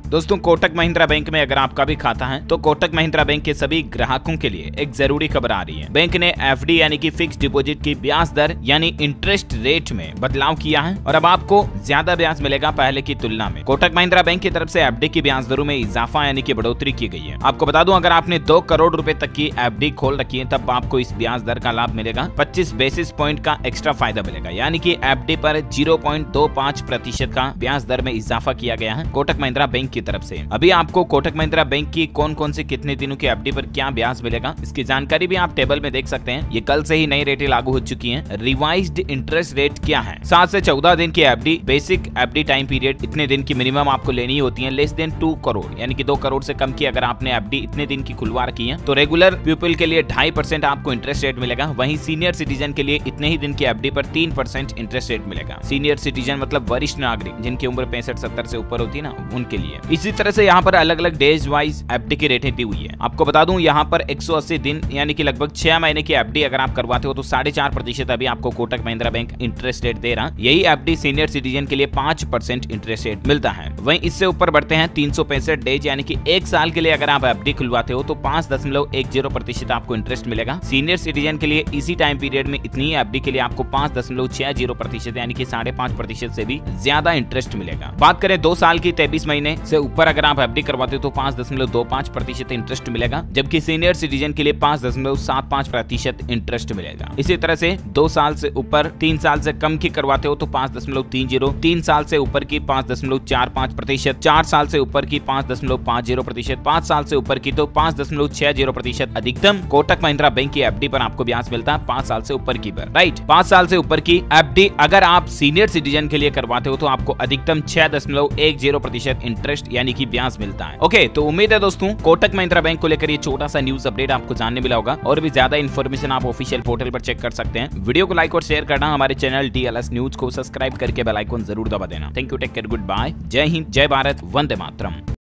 दोस्तों कोटक महिंद्रा बैंक में अगर आपका भी खाता है तो कोटक महिंद्रा बैंक के सभी ग्राहकों के लिए एक जरूरी खबर आ रही है। बैंक ने एफडी यानी कि फिक्स डिपॉजिट की ब्याज दर यानी इंटरेस्ट रेट में बदलाव किया है और अब आपको ज्यादा ब्याज मिलेगा पहले की तुलना में। कोटक महिंद्रा बैंक की तरफ से एफडी की ब्याज दरों में इजाफा यानी कि बढ़ोतरी की गई है। आपको बता दूं अगर आपने 2 करोड़ रुपए तक की एफडी खोल रखी है तब आपको इस ब्याज दर का लाभ मिलेगा। 25 बेसिस पॉइंट का एक्स्ट्रा फायदा मिलेगा यानी कि एफडी पर 0.25% का ब्याज दर में इजाफा किया गया है कोटक महिंद्रा बैंक की तरफ से। अभी आपको कोटक महिंद्रा बैंक की कौन कौन से कितने दिनों की एफडी पर क्या ब्याज मिलेगा इसकी जानकारी भी आप टेबल में देख सकते हैं। ये कल से ही नई रेटें लागू हो चुकी हैं। रिवाइज्ड इंटरेस्ट रेट क्या है? 7 से 14 दिन की FD, basic FD time period इतने दिन की मिनिमम आपको लेनी होती है। लेस देन 2 करोड़ यानी कि 2 करोड़ से कम की अगर आपने एफडी इतने दिन की खुलवा रखी है तो रेगुलर पीपल के लिए 2.5% आपको इंटरेस्ट रेट मिलेगा। वहीं सीनियर सिटीजन के लिए इतने ही दिन की एफडी पर 3% इंटरेस्ट रेट मिलेगा। सीनियर सिटीजन मतलब वरिष्ठ नागरिक जिनकी उम्र 65-70 से ऊपर होती है ना, उनके लिए। इसी तरह से यहाँ पर अलग अलग डेज वाइज एफडी की रेटें दी हुई है। आपको बता दूं यहाँ पर 180 दिन यानी कि लगभग 6 महीने की एफडी अगर आप करवाते हो तो 4.5% अभी आपको Kotak Mahindra bank interest rate दे रहा। यही एफडी सीनियर सिटीजन के लिए 5% इंटरेस्ट रेट मिलता है। वहीं इससे ऊपर बढ़ते हैं 365 डेज यानी कि 1 साल के लिए अगर आप एफडी खुलवाते हो तो 5.10% आपको इंटरेस्ट मिलेगा। सीनियर सिटीजन के लिए इसी टाइम पीरियड में इतनी एफडी के लिए आपको 5.60% यानी कि 5.5% से भी ज्यादा इंटरेस्ट मिलेगा। बात करें 2 साल की 23 महीने से ऊपर अगर आप एफडी करवाते हो तो 5.25% इंटरेस्ट मिलेगा, जबकि सीनियर सिटीजन के लिए 5.75% इंटरेस्ट मिलेगा। इसी तरह से 2 साल से ऊपर 3 साल से कम की करवाते हो तो 5.30, 3 साल से ऊपर की 5.45%, 4 साल से ऊपर की 5.50%, 5 साल से ऊपर की तो 5.60%। अधिकतम कोटक महिंद्रा बैंक की एफडी पर आपको ब्याज मिलता है 5 साल से ऊपर की पर। राइट, 5 साल से ऊपर की एफडी अगर आप सीनियर सिटीजन के लिए करवाते हो तो आपको अधिकतम 6.10% इंटरेस्ट यानी कि ब्याज मिलता है। ओके, तो उम्मीद है दोस्तों कोटक महिंद्रा बैंक को लेकर ये छोटा सा न्यूज अपडेट आपको जानने मिला होगा। और भी ज्यादा इन्फॉर्मेशन आप ऑफिशियल पोर्टल पर चेक कर सकते हैं। वीडियो को लाइक और शेयर करना, हमारे चैनल DLS न्यूज को सब्सक्राइब करके बेल आइकन जरूर दबा देना। Thank you, take care, good bye, जय हिंद, जय भारत, वंदे मातरम।